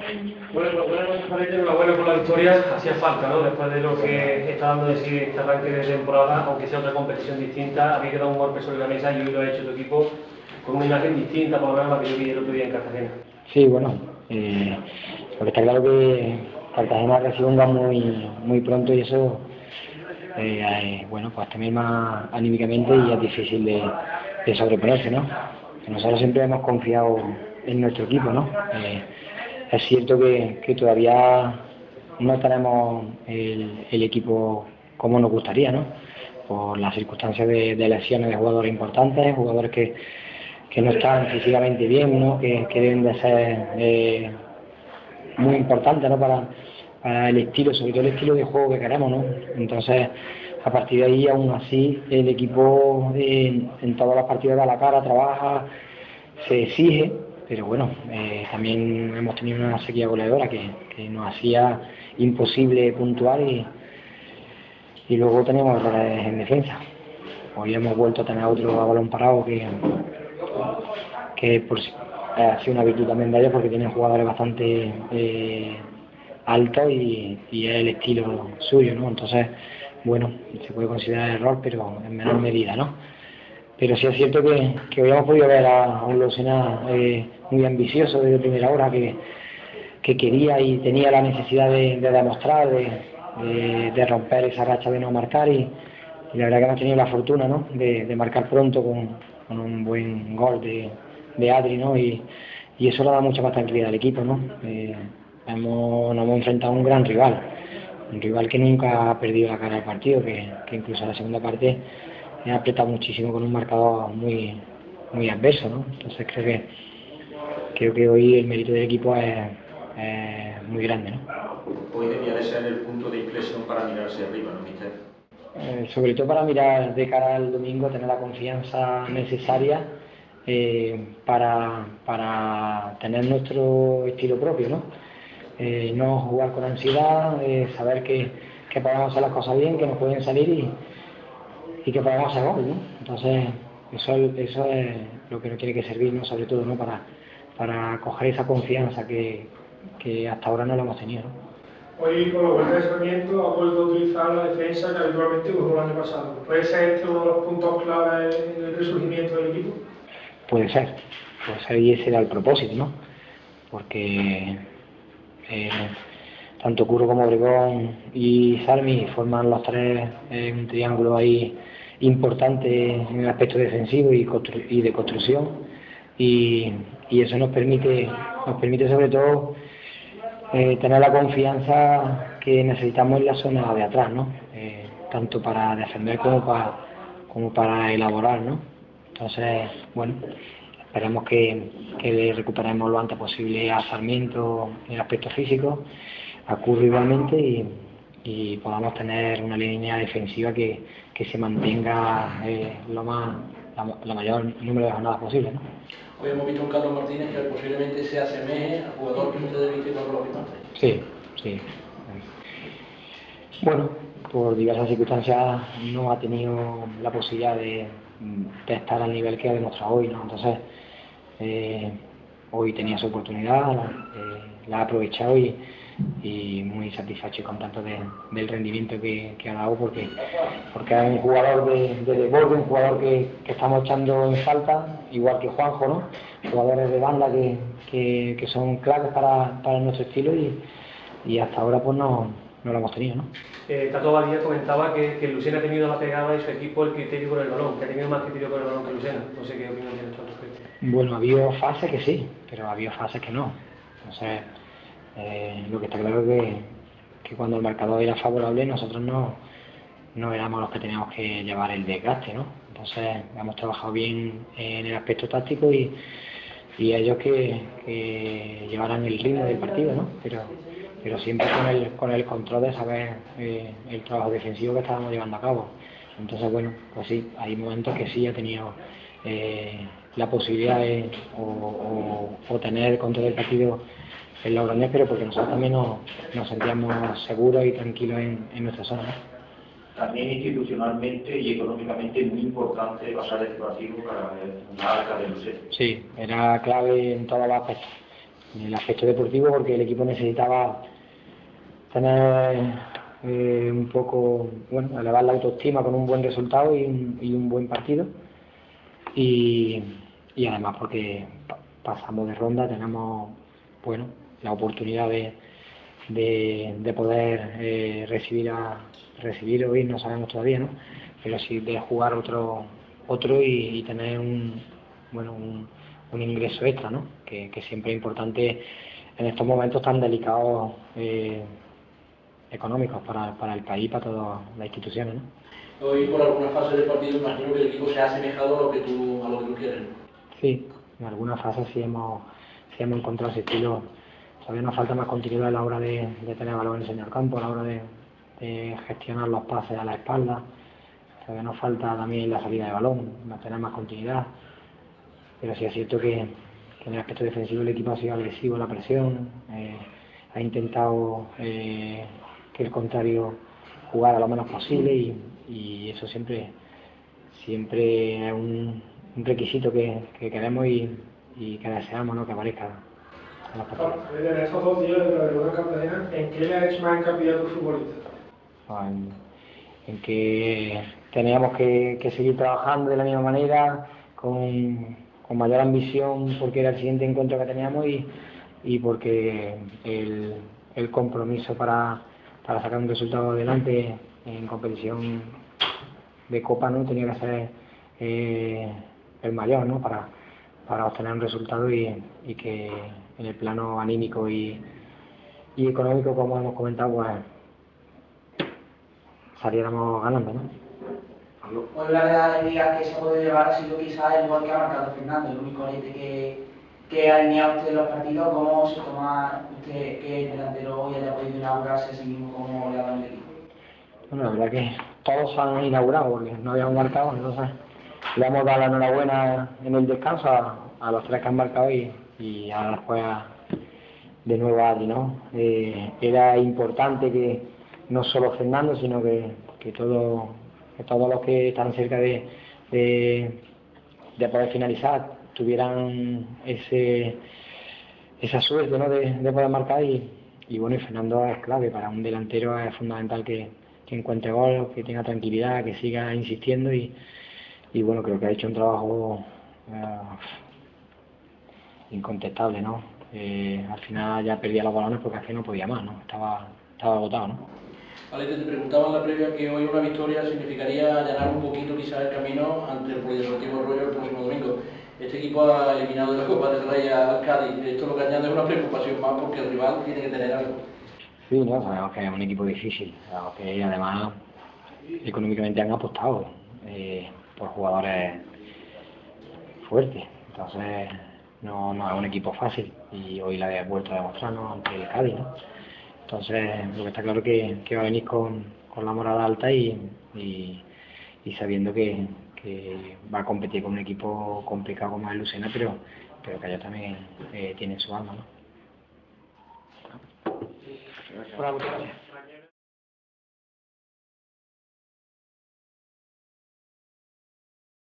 Bueno, enhorabuena por la victoria, hacía falta, ¿no? Después de lo que está dando de sí este arranque de temporada, aunque sea otra competición distinta, había quedado un golpe sobre la mesa y hoy lo ha hecho tu equipo con una imagen distinta, por lo menos la que yo vi el otro día en Cartagena. Sí, bueno, porque está claro que Cartagena recibe un gas muy pronto y eso, bueno, pues también más anímicamente y es difícil de sobreponerse, ¿no? Nosotros siempre hemos confiado en nuestro equipo, ¿no? Es cierto que todavía no tenemos el equipo como nos gustaría, ¿no? Por las circunstancias de lesiones de jugadores importantes, jugadores que no están físicamente bien, ¿no? Que deben de ser muy importantes, ¿no? Para el estilo, sobre todo el estilo de juego que queremos, ¿no? Entonces, a partir de ahí, aún así, el equipo en todas las partidas da la cara, trabaja, se exige, pero bueno, también hemos tenido una sequía goleadora que nos hacía imposible puntuar y luego tenemos errores en defensa. Hoy hemos vuelto a tener otro a balón parado que ha sido una virtud también de ellos porque tienen jugadores bastante altos y es el estilo suyo, ¿no? Entonces, bueno, se puede considerar error, pero en menor medida, ¿no? Pero sí es cierto que hoy hemos podido ver a un Lucena muy ambicioso desde primera hora, que quería y tenía la necesidad de demostrar, de romper esa racha de no marcar y la verdad que hemos tenido la fortuna, ¿no? de marcar pronto con un buen gol de Adri, ¿no? Y eso le da mucha más tranquilidad al equipo, ¿no? Nos hemos enfrentado a un gran rival, un rival que nunca ha perdido la cara al partido, que incluso en la segunda parte ha apretado muchísimo con un marcador muy adverso, ¿no? Entonces creo que hoy el mérito del equipo es muy grande, ¿no? Hoy debía de ser el punto de inflexión para mirar hacia arriba, ¿no, mister? Sobre todo para mirar de cara al domingo, tener la confianza necesaria para tener nuestro estilo propio, ¿no? No jugar con ansiedad, saber que podemos hacer las cosas bien, que nos pueden salir y que podemos hacer gol, ¿no? Entonces, eso es lo que nos tiene que servir, ¿no? Sobre todo, ¿no? Para coger esa confianza que hasta ahora no la hemos tenido, ¿no? Hoy, con los buenos pensamientos, ha vuelto a utilizar la defensa que habitualmente usó el año pasado. ¿Puede ser este uno de los puntos clave en el resurgimiento del equipo? Puede ser y ese era el propósito, ¿no? Porque tanto Curro como Obregón y Sarmi forman los tres un triángulo ahí importante en el aspecto defensivo y de construcción y eso nos permite sobre todo tener la confianza que necesitamos en la zona de atrás, ¿no? Tanto para defender como para elaborar, ¿no? Entonces, bueno, esperemos que le recuperemos lo antes posible a Sarmiento en el aspecto físico, a Curro igualmente y podamos tener una línea defensiva que se mantenga la mayor número de jornadas posible, ¿no? Hoy hemos visto a un Carlos Martínez que posiblemente se asemeje al jugador que ustedes viste cuando lo vimos. Sí. Bueno, por diversas circunstancias no ha tenido la posibilidad de estar al nivel que ha demostrado hoy, ¿no? Entonces, hoy tenía su oportunidad, la ha aprovechado y muy satisfecho y contento del rendimiento que ha dado porque es un jugador de desborde, un jugador que estamos echando en falta, igual que Juanjo, ¿no? Jugadores de banda que son claves para nuestro estilo y hasta ahora pues no lo hemos tenido, ¿no? Tato Badía comentaba que Lucena ha tenido la pegada y su equipo el criterio con el balón, que ha tenido más criterio con el balón que Lucena. No sé qué opinión tienes al respecto. Bueno, ha habido fases que sí, pero ha habido fases que no. Entonces, lo que está claro es que cuando el marcador era favorable nosotros no éramos los que teníamos que llevar el desgaste, ¿no? Entonces hemos trabajado bien en el aspecto táctico y ellos que llevaran el ritmo del partido, ¿no? Pero siempre con el control de saber el trabajo defensivo que estábamos llevando a cabo. Entonces, bueno, pues sí, hay momentos que sí ha tenido la posibilidad de o tener el control del partido en la Logroñés, pero porque nosotros también nos sentíamos seguros y tranquilos en nuestra zona, ¿no? También institucionalmente y económicamente muy importante pasar este partido para la arca de Lucena. Sí, era clave en todos los aspectos. en el aspecto deportivo, porque el equipo necesitaba tener un poco, bueno, elevar la autoestima con un buen resultado y un buen partido, y además porque pasamos de ronda, tenemos, bueno, la oportunidad de poder recibir hoy, no sabemos todavía, ¿no? Pero sí de jugar otro y tener un ingreso extra, ¿no? Que siempre es importante en estos momentos tan delicados económicos para el país y para todas las instituciones, ¿no? Hoy por algunas fases del partido imagino que el equipo se ha asemejado a lo que tú quieres. Sí, en algunas fases sí hemos encontrado ese estilo. Todavía nos falta más continuidad a la hora de tener balones en el campo, a la hora de gestionar los pases a la espalda. Todavía nos falta también la salida de balón, tener más continuidad. Pero sí es cierto que en el aspecto defensivo el equipo ha sido agresivo en la presión, ha intentado que el contrario jugara lo menos posible, y eso siempre es un requisito que queremos y que deseamos, ¿no?, que aparezca en los partidos. En estos 2 días de la derrota en Cartagena, ¿en qué le ha hecho más hincapié a tus futbolistas? En que teníamos que seguir trabajando de la misma manera, con mayor ambición, porque era el siguiente encuentro que teníamos, y porque el compromiso para sacar un resultado adelante en competición de Copa, ¿no?, tenía que ser el mayor, ¿no?, para obtener un resultado y que en el plano anímico y económico, como hemos comentado, pues saliéramos ganando, ¿no? Pues la de la alegría que se puede llevar ha sido quizás el gol que ha marcado Fernando, el único arete que ha alineado usted en los partidos. ¿Cómo se toma usted que el delantero hoy haya podido inaugurarse a sí mismo como le ha dado el equipo? Bueno, la verdad que todos han inaugurado porque no habíamos marcado, entonces le hemos dado la enhorabuena en el descanso a los 3 que han marcado, y ahora después de nuevo a Adri, ¿no? Era importante que no solo Fernando, sino que todos los que están cerca de poder finalizar tuvieran esa suerte, ¿no?, de poder marcar, y bueno, y Fernando es clave. Para un delantero es fundamental que encuentre gol, que tenga tranquilidad, que siga insistiendo, y bueno, creo que ha hecho un trabajo incontestable, ¿no? Al final ya perdía los balones porque al final no podía más, ¿no? Estaba agotado, ¿no? Alete, te preguntaba en la previa que hoy una victoria significaría allanar un poquito quizás el camino ante el Polideportivo Arroyo el próximo domingo. Este equipo ha eliminado de la Copa del Rey al Cádiz. Esto lo que añade es una preocupación más, porque el rival tiene que tener algo. Sí, no, sabemos que es un equipo difícil, sabemos que además económicamente han apostado por jugadores fuertes, entonces no es un equipo fácil, y hoy la había vuelto a demostrarnos ante el Cádiz, ¿no? Entonces lo que está claro es que va a venir con la moral alta y sabiendo que va a competir con un equipo complicado como es Lucena, pero que allá también tiene su alma, ¿no? Bueno, muchas gracias.